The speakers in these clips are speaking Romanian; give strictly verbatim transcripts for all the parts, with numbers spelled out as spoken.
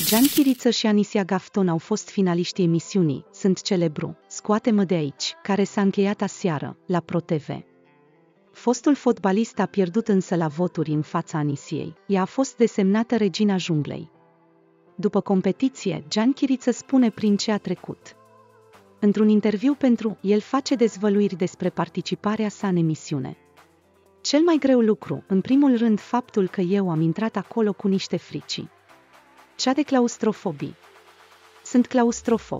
Gian Chiriță și Anisia Gafton au fost finaliștii emisiunii Sunt Celebru, Scoate-mă de aici, care s-a încheiat aseară, la ProTV. Fostul fotbalist a pierdut însă la voturi în fața Anisiei. Ea a fost desemnată regina junglei. După competiție, Gian Chiriță spune prin ce a trecut. Într-un interviu pentru El face dezvăluiri despre participarea sa în emisiune. Cel mai greu lucru, în primul rând faptul că eu am intrat acolo cu niște frici. Cea de claustrofobii. Sunt claustrofob.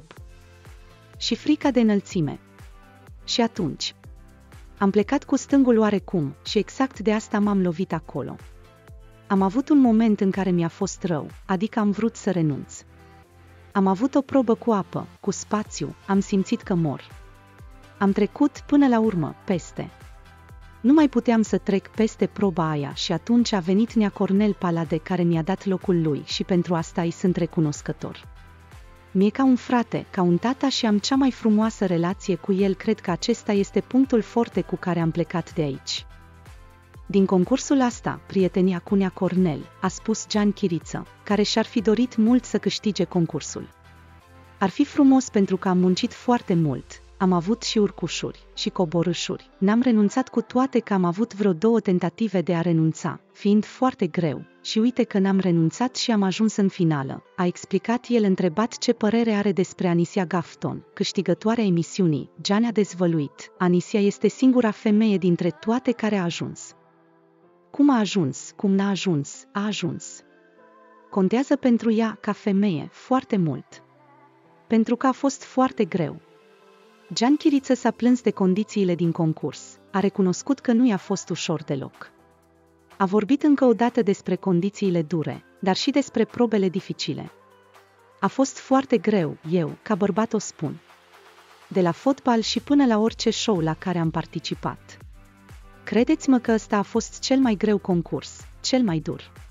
Și frica de înălțime. Și atunci am plecat cu stângul oarecum și exact de asta m-am lovit acolo. Am avut un moment în care mi-a fost rău, adică am vrut să renunț. Am avut o probă cu apă, cu spațiu, am simțit că mor. Am trecut până la urmă, peste. Nu mai puteam să trec peste proba aia și atunci a venit Nea Cornel Palade care mi-a dat locul lui și pentru asta îi sunt recunoscător. Mi-e ca un frate, ca un tata și am cea mai frumoasă relație cu el, cred că acesta este punctul forte cu care am plecat de aici. Din concursul asta, prietenia cu Nea Cornel, a spus Gian Chiriță, care și-ar fi dorit mult să câștige concursul. Ar fi frumos pentru că am muncit foarte mult, am avut și urcușuri, și coborâșuri, n-am renunțat cu toate că am avut vreo două tentative de a renunța, fiind foarte greu, și uite că n-am renunțat și am ajuns în finală, a explicat el întrebat ce părere are despre Anisia Gafton, câștigătoarea emisiunii. Gian a dezvăluit, Anisia este singura femeie dintre toate care a ajuns. Cum a ajuns, cum n-a ajuns, a ajuns. Contează pentru ea, ca femeie, foarte mult. Pentru că a fost foarte greu. Gian Chiriță s-a plâns de condițiile din concurs, a recunoscut că nu i-a fost ușor deloc. A vorbit încă o dată despre condițiile dure, dar și despre probele dificile. A fost foarte greu, eu, ca bărbat o spun. De la fotbal și până la orice show la care am participat. Credeți-mă că ăsta a fost cel mai greu concurs, cel mai dur.